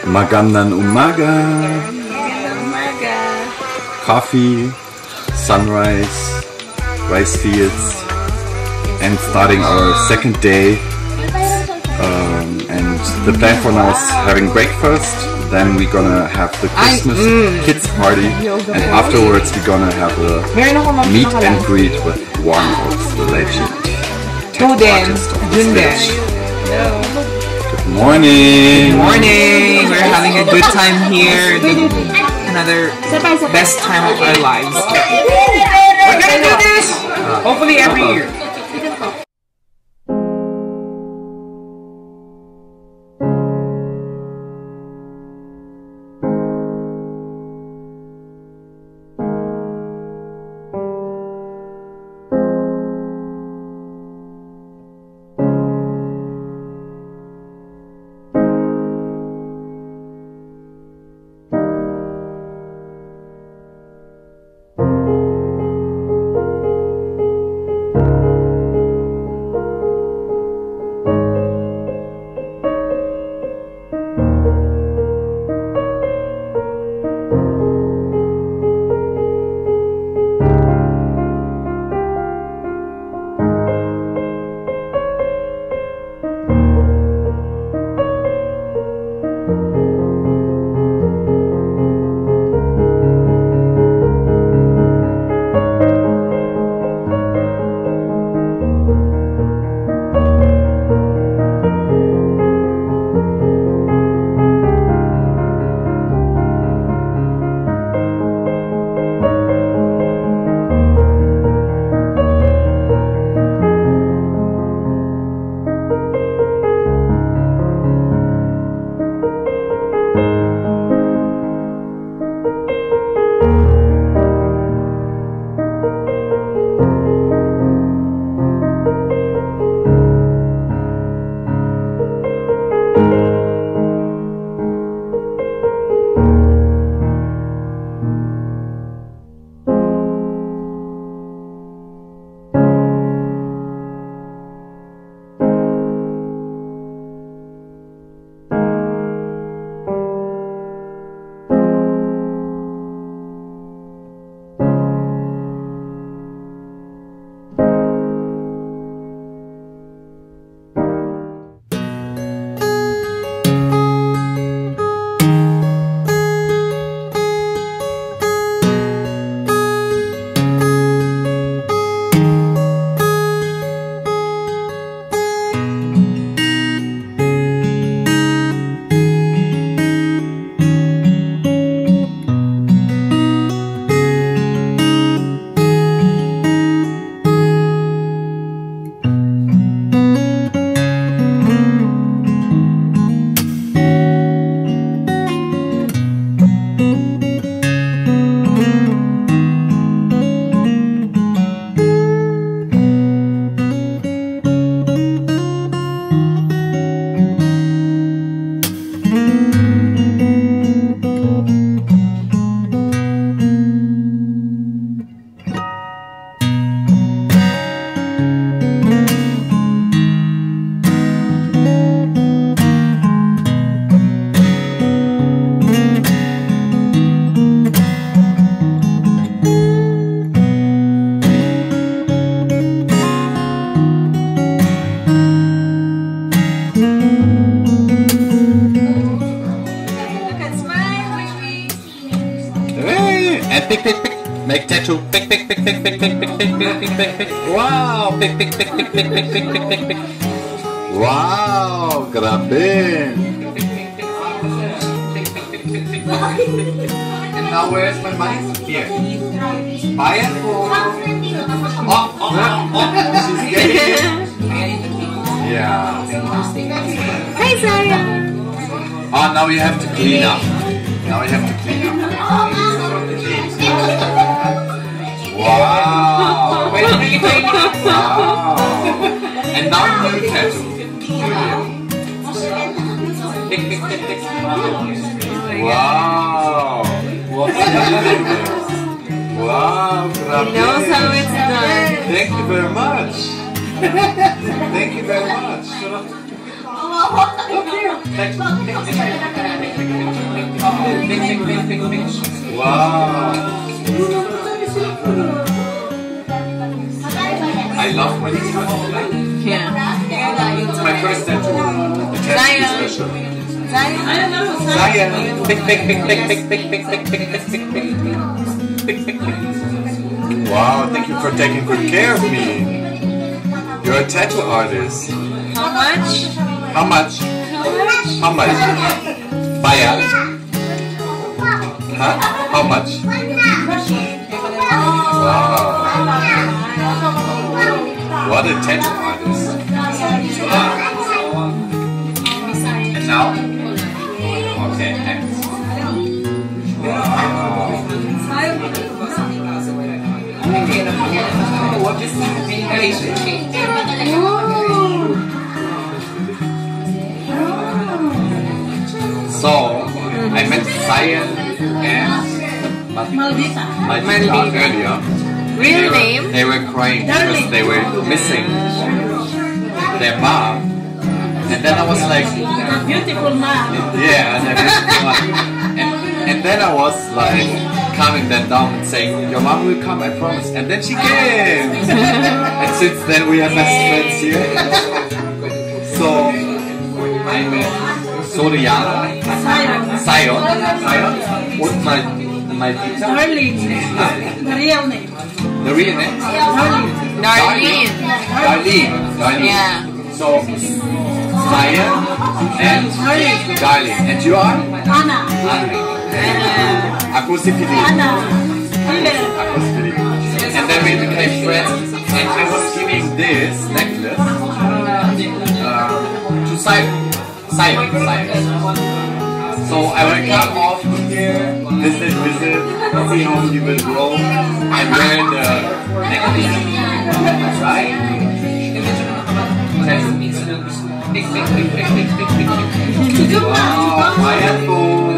Magandang umaga. Coffee, sunrise, rice fields, and starting our second day. And the plan for now is having breakfast. Then we're gonna have the Christmas kids party, and afterwards we're gonna have a meet and greet with one of the legend artists of this village. Good morning! Good morning! We're having a good time here. Another best time of our lives. We're gonna do this! Hopefully every year. Pick, pick, pick. Make tattoo. Pick, pick, pick, pick, pick, pick, pick, pick, pick, pick, pick, pick. Wow. Pick, pick, pick, pick, pick, pick, pick, pick, pick, pick. Wow. Grabe. And now where's my money? Here. Buy it. She's getting it. Yeah. Hi, Zaya. Oh, now you have to clean up. Now you have to clean up. Wow! Wow! And now new tattoo. Wow! Wow! He knows how it's done. Thank you very much. Thank you very much. Wow. I love my tattoo. Yeah. It's my first tattoo. The tattoo is special. Zion. Zion. Pick. Wow, thank you for taking good care of me. You're a tattoo artist. How much? How much? How much? Bayar? Huh? How much? Wow. What a tattoo artist. And now? Okay, thanks. So, I met Zion and Maldita earlier. Real name? They were crying because they were missing their mom. And then I was like, Beautiful mom. yeah, and then I was like calming them down and saying, your mom will come, I promise. And then she came. And since then we have best friends here. So I met Soriana, Zion, and Maldita. The real name. The real name? Darlene. Yeah. So Zion and Darlene. And you are? Anna. Aku si Filip. Aku si Filip. And then we became friends. And I was giving this necklace to Zion. So I will come off here, visit, see how he will grow, and wear the necklace. Right? Wow,